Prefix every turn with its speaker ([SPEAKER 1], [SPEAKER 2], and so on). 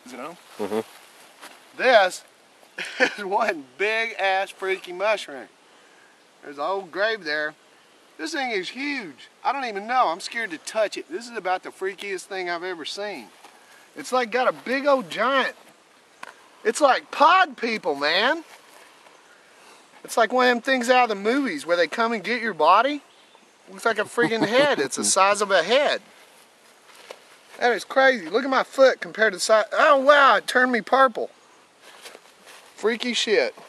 [SPEAKER 1] You know?
[SPEAKER 2] Mm-hmm.
[SPEAKER 1] This is one big ass freaky mushroom. There's an old grave there. This thing is huge. I don't even know. I'm scared to touch it. This is about the freakiest thing I've ever seen. It's like got a big old giant. It's like pod people, man. It's like one of them things out of the movies where they come and get your body. Looks like a freaking head. It's the size of a head. That is crazy. Look at my foot compared to the size. Oh wow, it turned me purple. Freaky shit.